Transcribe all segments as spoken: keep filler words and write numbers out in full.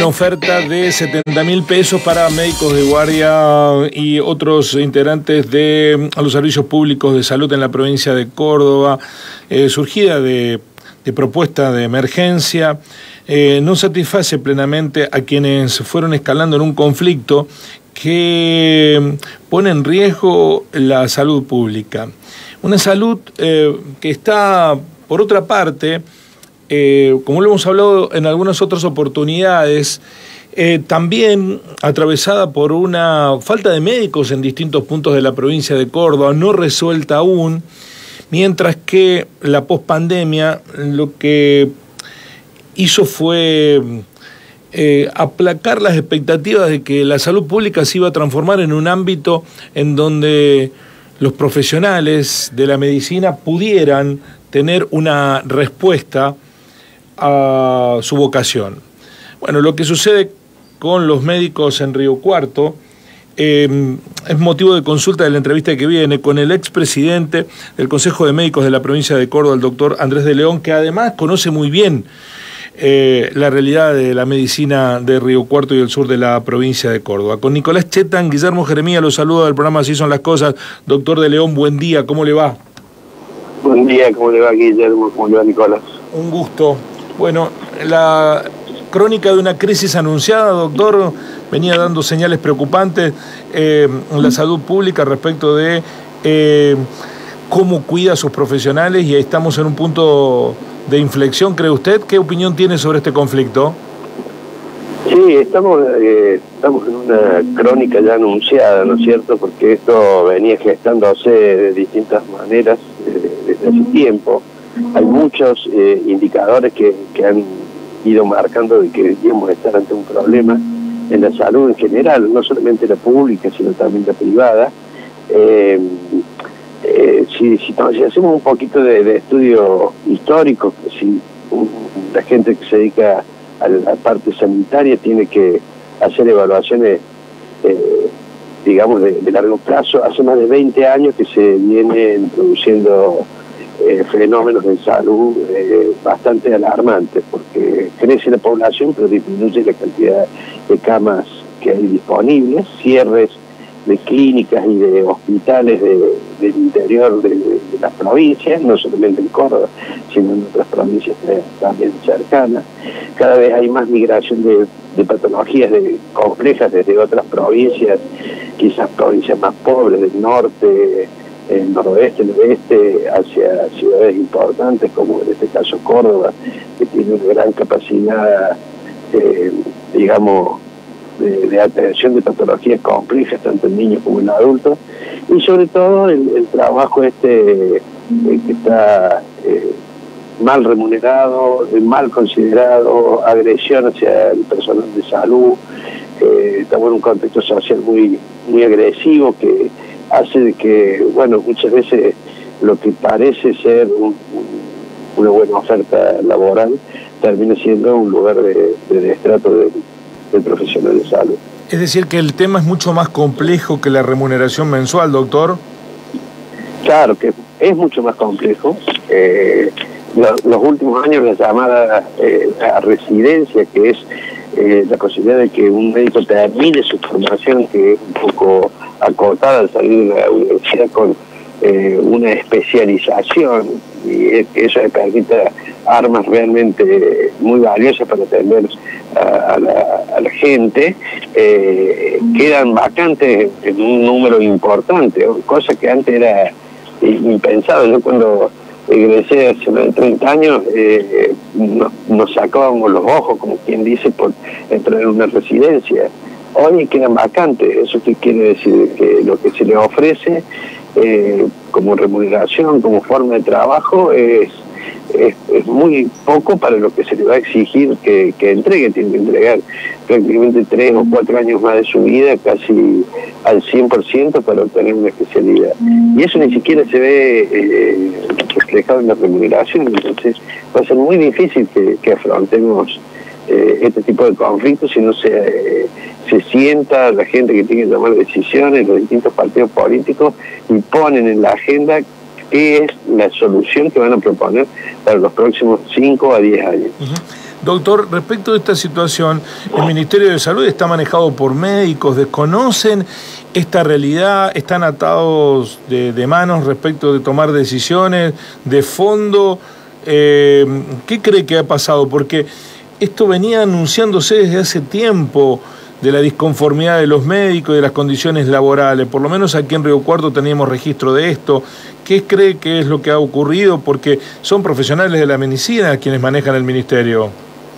oferta de setenta mil pesos para médicos de guardia y otros integrantes de los servicios públicos de salud en la provincia de Córdoba, eh, surgida de, de propuesta de emergencia, eh, no satisface plenamente a quienes fueron escalando en un conflicto que pone en riesgo la salud pública. Una salud eh, que está, por otra parte, Eh, como lo hemos hablado en algunas otras oportunidades, eh, también atravesada por una falta de médicos en distintos puntos de la provincia de Córdoba, no resuelta aún, mientras que la pospandemia lo que hizo fue eh, aplacar las expectativas de que la salud pública se iba a transformar en un ámbito en donde los profesionales de la medicina pudieran tener una respuesta a su vocación. Bueno, lo que sucede con los médicos en Río Cuarto eh, es motivo de consulta de la entrevista que viene con el expresidente del Consejo de Médicos de la provincia de Córdoba, el doctor Andrés de León, que además conoce muy bien eh, la realidad de la medicina de Río Cuarto y el sur de la provincia de Córdoba. Con Nicolás Chetan, Guillermo Jeremía, los saluda del programa Así son las cosas. Doctor de León, buen día, ¿cómo le va? Buen día, ¿cómo le va, Guillermo? ¿Cómo le va, Nicolás? Un gusto. Bueno, la crónica de una crisis anunciada, doctor, venía dando señales preocupantes eh, en la salud pública respecto de eh, cómo cuida a sus profesionales, y estamos en un punto de inflexión, ¿cree usted? ¿Qué opinión tiene sobre este conflicto? Sí, estamos, eh, estamos en una crónica ya anunciada, ¿no es cierto? Porque esto venía gestándose de distintas maneras eh, desde hace tiempo. Hay muchos eh, indicadores que, que han ido marcando de que deberíamos estar ante un problema en la salud en general, no solamente la pública, sino también la privada. Eh, eh, si, si, si hacemos un poquito de, de estudio histórico, si um, la gente que se dedica a la parte sanitaria tiene que hacer evaluaciones, eh, digamos, de, de largo plazo, hace más de veinte años que se vienen produciendo Eh, fenómenos de salud eh, bastante alarmantes, porque crece la población pero disminuye la cantidad de camas que hay disponibles, cierres de clínicas y de hospitales de, del interior de, de, de las provincias, no solamente en Córdoba, sino en otras provincias también cercanas. Cada vez hay más migración de, de patologías de, complejas desde otras provincias, quizás provincias más pobres del norte, el noroeste, el oeste, hacia ciudades importantes como en este caso Córdoba, que tiene una gran capacidad, eh, digamos, de, de atención de patologías complejas, tanto en niños como en adultos, y sobre todo el, el trabajo este eh, que está eh, mal remunerado, mal considerado, agresión hacia el personal de salud. Eh, estamos en un contexto social muy, muy agresivo que hace de que, bueno, muchas veces lo que parece ser un, un, una buena oferta laboral termina siendo un lugar de, de destrato del de profesional de salud. Es decir, que el tema es mucho más complejo que la remuneración mensual, doctor. Claro que es mucho más complejo. Eh, lo, los últimos años la llamada eh, a residencia, que es eh, la posibilidad de que un médico termine su formación, que es un poco acotada al salir de la universidad con eh, una especialización, y eso le permite armas realmente muy valiosas para atender a, a, la, a la gente, eh, quedan vacantes en un número importante, cosa que antes era impensado. Yo cuando egresé hace más de treinta años, eh, nos, nos sacábamos los ojos, como quien dice, por entrar en una residencia. Hoy quedan vacantes. ¿Eso qué quiere decir? Que lo que se le ofrece eh, como remuneración, como forma de trabajo, es, es, es muy poco para lo que se le va a exigir que, que entregue. Tiene que entregar prácticamente tres o cuatro años más de su vida, casi al cien por ciento, para obtener una especialidad. Y eso ni siquiera se ve eh, reflejado en la remuneración. Entonces va a ser muy difícil que, que afrontemos eh, este tipo de conflictos si no se... Eh, se sienta la gente que tiene que tomar decisiones, los distintos partidos políticos, y ponen en la agenda qué es la solución que van a proponer para los próximos cinco a diez años. Uh-huh. Doctor, respecto de esta situación, el Ministerio de Salud está manejado por médicos, desconocen esta realidad, están atados de, de manos respecto de tomar decisiones de fondo. Eh, ¿Qué cree que ha pasado? Porque esto venía anunciándose desde hace tiempo, de la disconformidad de los médicos y de las condiciones laborales. Por lo menos aquí en Río Cuarto teníamos registro de esto. ¿Qué cree que es lo que ha ocurrido? Porque son profesionales de la medicina quienes manejan el ministerio.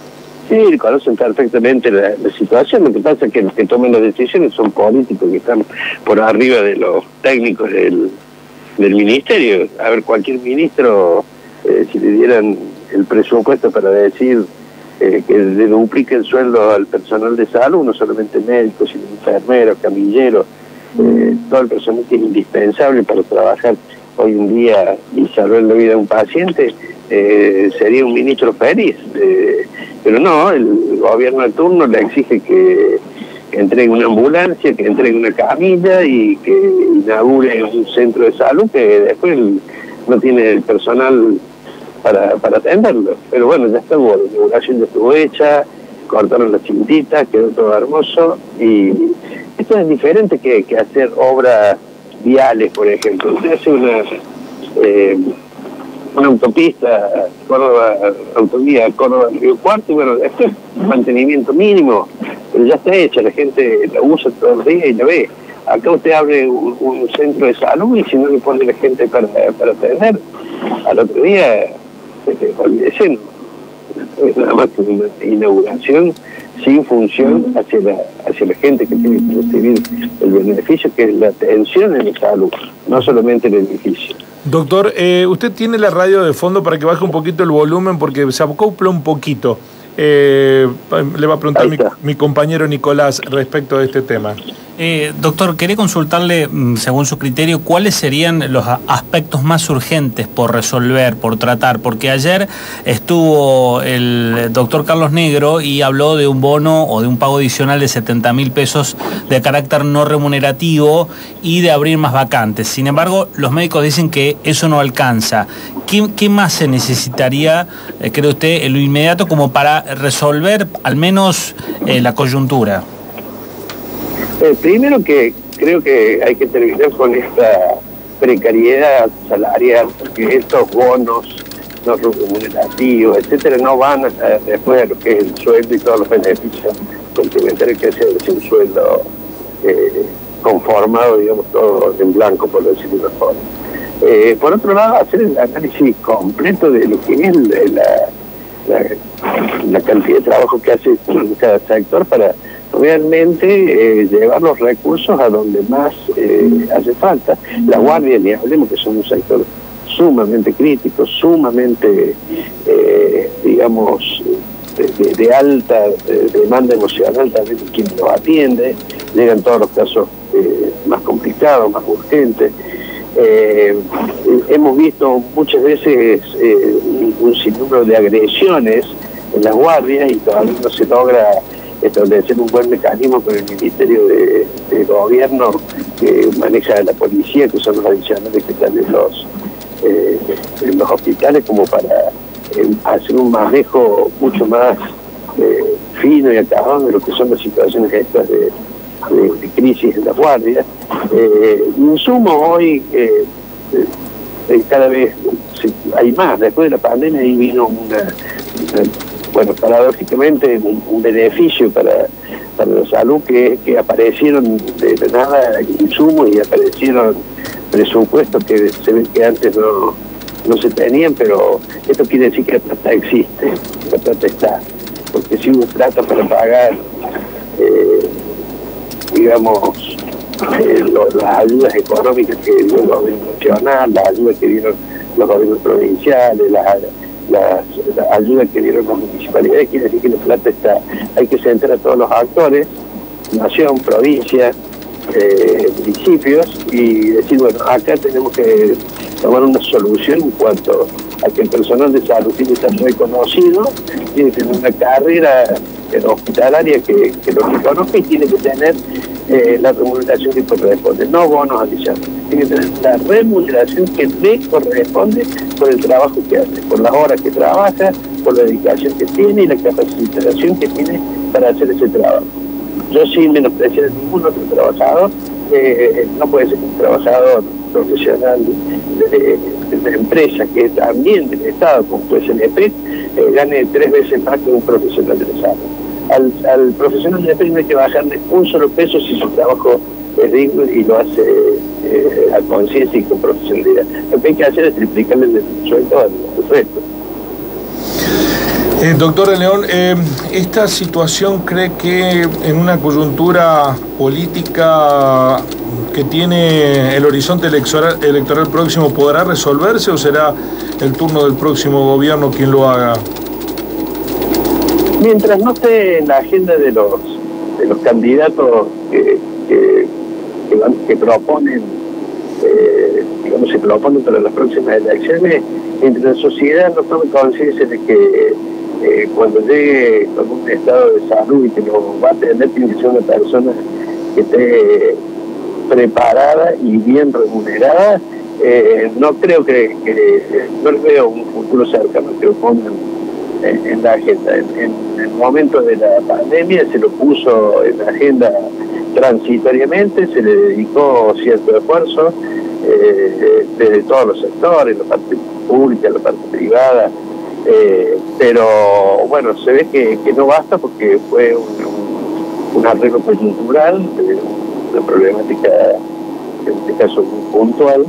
Sí, conocen perfectamente la, la situación. Lo que pasa es que los que toman las decisiones son políticos que están por arriba de los técnicos del, del ministerio. A ver, cualquier ministro, eh, si le dieran el presupuesto para decir Eh, que le duplique el sueldo al personal de salud, no solamente médicos, sino enfermeros, camilleros, eh, todo el personal que es indispensable para trabajar hoy en día y salvar la vida de un paciente, eh, sería un ministro feliz. Eh, pero no, el gobierno de turno le exige que, que entregue una ambulancia, que entregue una camilla y que inaugure un centro de salud que después no tiene el personal para, para atenderlo. Pero bueno, ya está, la inauguración ya estuvo hecha, cortaron las cintitas, quedó todo hermoso, y esto es diferente que, que hacer obras viales, por ejemplo. Usted hace una eh, una autopista, Córdoba, autovía Córdoba-Río Cuarto, y bueno, esto es mantenimiento mínimo, pero ya está hecha, la gente la usa todos los días y la ve. Acá usted abre un, un centro de salud y si no le pone la gente para, para atender, al otro día, este, olvídese, no. Es nada más que una inauguración sin función hacia la, hacia la gente que tiene que recibir el beneficio, que es la atención en la salud, no solamente el edificio. Doctor, eh, usted tiene la radio de fondo para que baje un poquito el volumen porque se acopla un poquito. Eh, le va a preguntar mi, mi compañero Nicolás respecto de este tema. Eh, doctor, quería consultarle, según su criterio, cuáles serían los aspectos más urgentes por resolver, por tratar, porque ayer estuvo el doctor Carlos Negro y habló de un bono o de un pago adicional de setenta mil pesos de carácter no remunerativo y de abrir más vacantes. Sin embargo, los médicos dicen que eso no alcanza. ¿Qué, qué más se necesitaría, eh, cree usted, en lo inmediato como para resolver al menos eh, la coyuntura? Eh, primero que creo que hay que terminar con esta precariedad salarial, porque estos bonos no remunerativos, etcétera, no van hasta después de lo que es el sueldo y todos los beneficios complementarios que hace un sueldo eh, conformado, digamos, todo en blanco, por decirlo de una forma. Eh, por otro lado, hacer el análisis completo de lo que es la, la, la cantidad de trabajo que hace cada sector para realmente eh, llevar los recursos a donde más eh, hace falta. La guardia, ni hablemos, que son un sector sumamente crítico, sumamente, eh, digamos, de, de, de alta de demanda emocional también de quien lo atiende. Llegan todos los casos eh, más complicados, más urgentes. Eh, hemos visto muchas veces eh, un, un sinnúmero de agresiones en las guardias y todavía no se logra establecer un buen mecanismo con el Ministerio de, de Gobierno que maneja la policía, que son los adicionales que están en los, eh, en los hospitales, como para eh, hacer un manejo mucho más eh, fino y acabado de lo que son las situaciones estas de, de, de crisis en las guardias. Eh, en sumo, hoy eh, eh, cada vez hay más. Después de la pandemia ahí vino una... una bueno, paradójicamente un, un beneficio para, para la salud, que, que aparecieron de, de nada insumos y aparecieron presupuestos que se ven que antes no, no se tenían, pero esto quiere decir que la plata existe, la plata está, porque si hubo plata para pagar, eh, digamos, eh, lo, las ayudas económicas que dio el gobierno nacional, las ayudas que dieron los gobiernos provinciales, las Las, las ayudas que dieron las municipalidades, quiere decir que la plata está. Hay que sentar a todos los actores, nación, provincia, eh, municipios, y decir, bueno, acá tenemos que tomar una solución en cuanto a que el personal de salud tiene que ser reconocido, tiene que tener una carrera hospitalaria que, que lo reconozca y tiene que tener eh, la remuneración que corresponde, no bonos adicionales. Tiene que tener la remuneración que le corresponde por el trabajo que hace, por las horas que trabaja, por la dedicación que tiene y la capacitación que tiene para hacer ese trabajo. Yo, sin menospreciar a ningún otro trabajador, eh, no puede ser un trabajador profesional de, de, de la empresa, que también del Estado, como puede ser el E P E C, eh, gane tres veces más que un profesional de la salud. Al, al profesional de E P E C no hay que bajarle un solo peso si su trabajo es digno y lo hace eh, a conciencia y con profesionalidad. Lo que hay que hacer es triplicarle el sueldo al, al resto. Eh, doctor de León, eh, ¿esta situación cree que en una coyuntura política que tiene el horizonte electoral, electoral próximo podrá resolverse o será el turno del próximo gobierno quien lo haga? Mientras no esté en la agenda de los de los candidatos que, que, que, van, que proponen, eh, digamos, se proponen para las próximas elecciones, entre la sociedad no tome conciencia de que eh, cuando llegue con un estado de salud y que lo va a atender, tiene que ser una persona que esté preparada y bien remunerada. Eh, no creo que, que no les veo un futuro cercano que lo pongan en, en la agenda. En, en el momento de la pandemia se lo puso en la agenda transitoriamente, se le dedicó cierto esfuerzo eh, desde todos los sectores, la parte pública, la parte privada, eh, pero bueno, se ve que, que no basta porque fue un, un, un arreglo coyuntural, eh, una problemática en este caso muy puntual,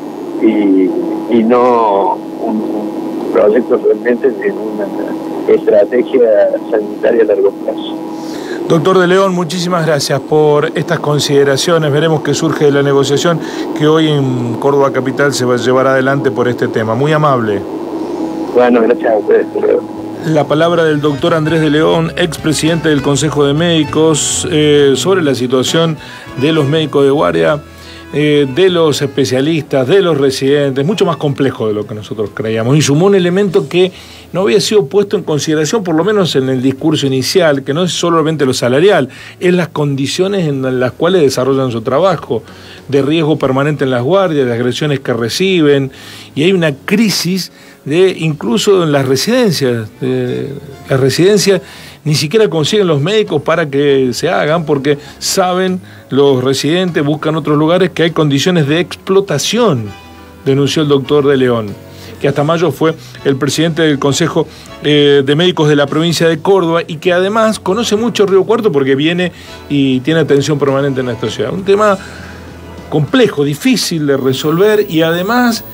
y, y no un, un proyecto realmente de una estrategia sanitaria a largo plazo. Doctor de León, muchísimas gracias por estas consideraciones. Veremos qué surge de la negociación que hoy en Córdoba Capital se va a llevar adelante por este tema. Muy amable. Bueno, gracias a ustedes. La palabra del doctor Andrés de León, expresidente del Consejo de Médicos, eh, sobre la situación de los médicos de guardia, eh, de los especialistas, de los residentes, mucho más complejo de lo que nosotros creíamos. Y sumó un elemento que no había sido puesto en consideración, por lo menos en el discurso inicial, que no es solamente lo salarial, es las condiciones en las cuales desarrollan su trabajo, de riesgo permanente en las guardias, de agresiones que reciben, y hay una crisis de incluso en las residencias. De, las residencias ni siquiera consiguen los médicos para que se hagan, porque saben los residentes, buscan otros lugares, que hay condiciones de explotación, denunció el doctor de León, que hasta mayo fue el presidente del Consejo eh, de Médicos de la provincia de Córdoba y que además conoce mucho Río Cuarto porque viene y tiene atención permanente en esta ciudad. Un tema complejo, difícil de resolver, y además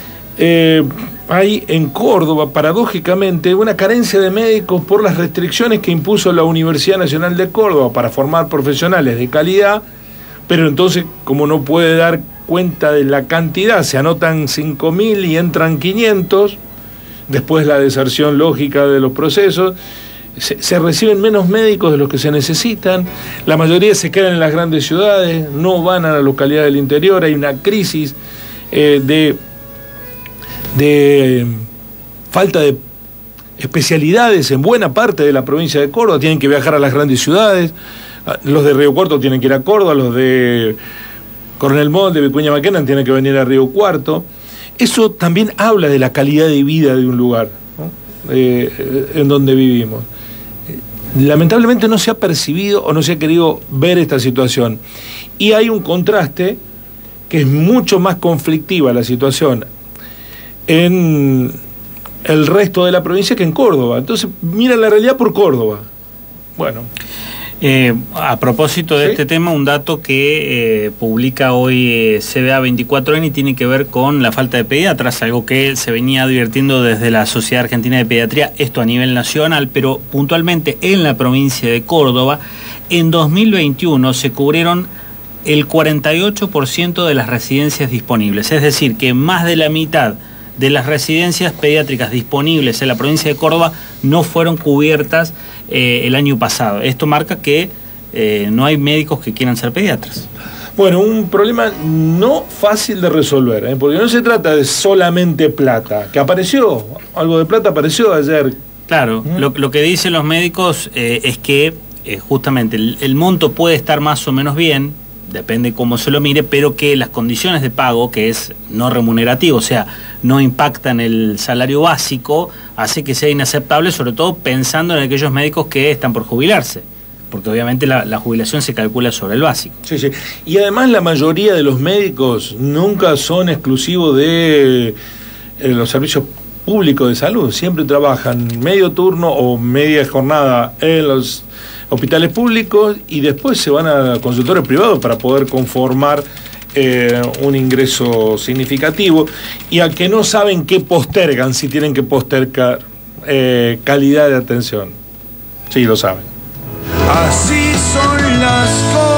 eh, hay en Córdoba, paradójicamente, una carencia de médicos por las restricciones que impuso la Universidad Nacional de Córdoba para formar profesionales de calidad, pero entonces, como no puede dar cuenta de la cantidad, se anotan cinco mil y entran quinientos, después la deserción lógica de los procesos, se, se reciben menos médicos de los que se necesitan, la mayoría se quedan en las grandes ciudades, no van a la localidad del interior, hay una crisis eh, de, de falta de especialidades en buena parte de la provincia de Córdoba, tienen que viajar a las grandes ciudades, los de Río Cuarto tienen que ir a Córdoba, los de Coronel Montt, de Vicuña Maquena tienen que venir a Río Cuarto. Eso también habla de la calidad de vida de un lugar, ¿no? eh, en donde vivimos. Lamentablemente no se ha percibido o no se ha querido ver esta situación. Y hay un contraste que es mucho más conflictiva la situación en el resto de la provincia que en Córdoba. Entonces, mira la realidad por Córdoba. Bueno. Eh, a propósito de ¿Sí? este tema, un dato que eh, publica hoy eh, C B A veinticuatro N y tiene que ver con la falta de pediatras, algo que se venía advirtiendo desde la Sociedad Argentina de Pediatría, esto a nivel nacional, pero puntualmente en la provincia de Córdoba, en dos mil veintiuno se cubrieron el cuarenta y ocho por ciento de las residencias disponibles, es decir, que más de la mitad de las residencias pediátricas disponibles en la provincia de Córdoba no fueron cubiertas eh, el año pasado. Esto marca que eh, no hay médicos que quieran ser pediatras. Bueno, un problema no fácil de resolver, ¿eh? Porque no se trata de solamente plata, que apareció, algo de plata apareció ayer. Claro, ¿Mm? lo, lo que dicen los médicos eh, es que eh, justamente el, el monto puede estar más o menos bien, depende cómo se lo mire, pero que las condiciones de pago, que es no remunerativo, o sea, no impactan el salario básico, hace que sea inaceptable, sobre todo pensando en aquellos médicos que están por jubilarse, porque obviamente la, la jubilación se calcula sobre el básico. Sí, sí. Y además la mayoría de los médicos nunca son exclusivos de eh, los servicios públicos de salud, siempre trabajan medio turno o media jornada en los hospitales públicos y después se van a consultorios privados para poder conformar eh, un ingreso significativo, y a que no saben qué postergan si tienen que postergar eh, calidad de atención. Sí, lo saben. Así son las cosas.